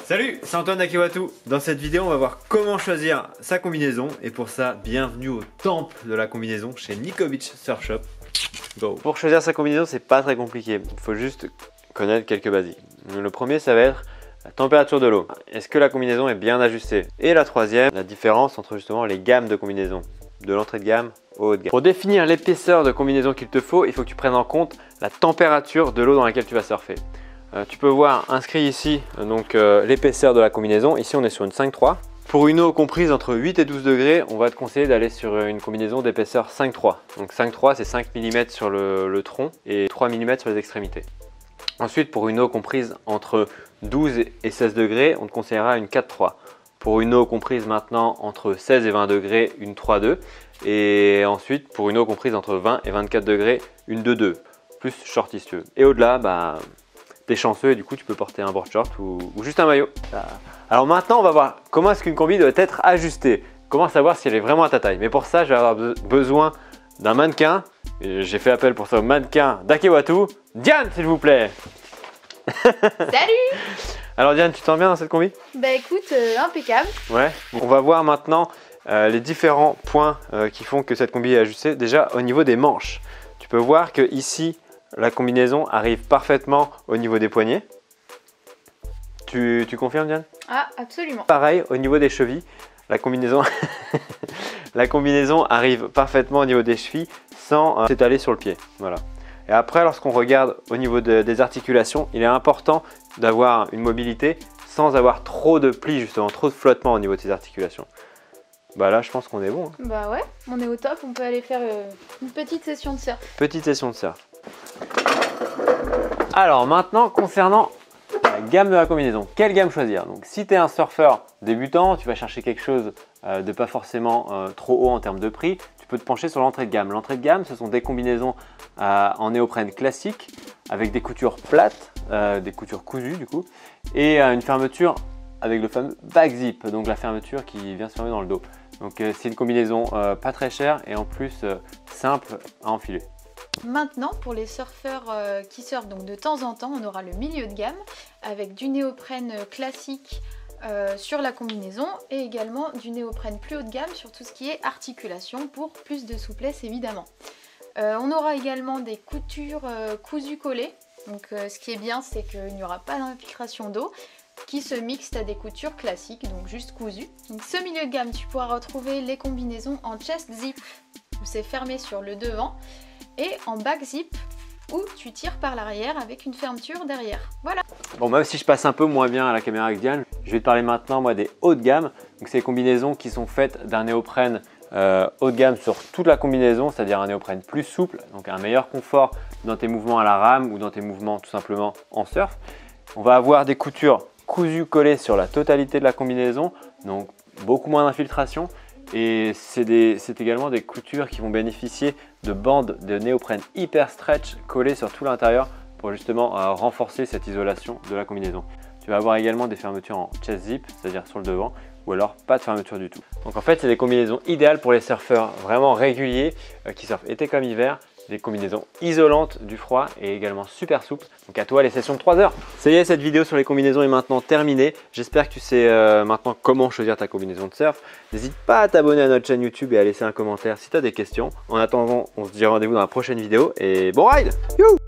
Salut, c'est Antoine d'Akewatu. Dans cette vidéo, on va voir comment choisir sa combinaison. Et pour ça, bienvenue au temple de la combinaison chez Nikovic Surf Shop. Go. Pour choisir sa combinaison, c'est pas très compliqué. Il faut juste connaître quelques basiques. Le premier, ça va être la température de l'eau. Est-ce que la combinaison est bien ajustée? Et la troisième, la différence entre justement les gammes de combinaisons, de l'entrée de gamme au haut de gamme. Pour définir l'épaisseur de combinaison qu'il te faut, il faut que tu prennes en compte la température de l'eau dans laquelle tu vas surfer. Tu peux voir inscrit ici l'épaisseur de la combinaison. Ici, on est sur une 5,3. Pour une eau comprise entre 8 et 12 degrés, on va te conseiller d'aller sur une combinaison d'épaisseur 5,3. Donc 5,3, c'est 5 mm sur le tronc et 3 mm sur les extrémités. Ensuite, pour une eau comprise entre 12 et 16 degrés, on te conseillera une 4,3. Pour une eau comprise maintenant entre 16 et 20 degrés, une 3,2. Et ensuite, pour une eau comprise entre 20 et 24 degrés, une 2,2. Plus short si tu veux. Et au-delà, t'es chanceux et du coup tu peux porter un board short ou juste un maillot. Alors maintenant on va voir comment est-ce qu'une combi doit être ajustée. Comment savoir si elle est vraiment à ta taille. Mais pour ça je vais avoir besoin d'un mannequin. J'ai fait appel pour ça au mannequin d'Akewatu. Diane s'il vous plaît. Salut. Alors Diane, tu te sens bien dans cette combi? Bah écoute, impeccable. Ouais. On va voir maintenant les différents points qui font que cette combi est ajustée. Déjà au niveau des manches. Tu peux voir que ici la combinaison arrive parfaitement au niveau des poignets. Tu confirmes Diane? Ah, absolument. Pareil, au niveau des chevilles, la combinaison, la combinaison arrive parfaitement au niveau des chevilles sans s'étaler sur le pied. Voilà. Et après, lorsqu'on regarde au niveau des articulations, il est important d'avoir une mobilité sans avoir trop de plis, justement, trop de flottement au niveau de ces articulations. Bah là, je pense qu'on est bon. Bah ouais, on est au top, on peut aller faire une petite session de surf. Petite session de surf. Alors maintenant, concernant la gamme de la combinaison, quelle gamme choisir? Donc si tu es un surfeur débutant, tu vas chercher quelque chose de pas forcément trop haut en termes de prix, tu peux te pencher sur l'entrée de gamme. L'entrée de gamme, ce sont des combinaisons en néoprène classique avec des coutures plates, des coutures cousues du coup, et une fermeture avec le fameux back zip, donc la fermeture qui vient se fermer dans le dos. Donc c'est une combinaison pas très chère et en plus simple à enfiler. Maintenant, pour les surfeurs qui surfent donc de temps en temps, on aura le milieu de gamme avec du néoprène classique sur la combinaison et également du néoprène plus haut de gamme sur tout ce qui est articulation pour plus de souplesse évidemment. On aura également des coutures cousues collées. Donc ce qui est bien, c'est qu'il n'y aura pas d'infiltration d'eau qui se mixent à des coutures classiques, donc juste cousues. Donc ce milieu de gamme, tu pourras retrouver les combinaisons en chest zip où c'est fermé sur le devant et en back zip où tu tires par l'arrière avec une fermeture derrière. Voilà. Bon, même si je passe un peu moins bien à la caméra avec Diane, je vais te parler maintenant moi des hauts de gamme. Donc c'est des combinaisons qui sont faites d'un néoprène haut de gamme sur toute la combinaison, c'est-à-dire un néoprène plus souple, donc un meilleur confort dans tes mouvements à la rame ou dans tes mouvements tout simplement en surf. On va avoir des coutures cousues collées sur la totalité de la combinaison, donc beaucoup moins d'infiltration. Et c'est également des coutures qui vont bénéficier de bandes de néoprène hyper stretch collées sur tout l'intérieur pour justement renforcer cette isolation de la combinaison. Tu vas avoir également des fermetures en chest zip, c'est-à-dire sur le devant, ou alors pas de fermeture du tout. Donc en fait, c'est des combinaisons idéales pour les surfeurs vraiment réguliers qui surfent été comme hiver. Des combinaisons isolantes du froid et également super souples. Donc à toi les sessions de 3 heures. Ça y est, cette vidéo sur les combinaisons est maintenant terminée. J'espère que tu sais maintenant comment choisir ta combinaison de surf. N'hésite pas à t'abonner à notre chaîne YouTube et à laisser un commentaire si tu as des questions. En attendant, on se dit rendez-vous dans la prochaine vidéo et bon ride! Youhou!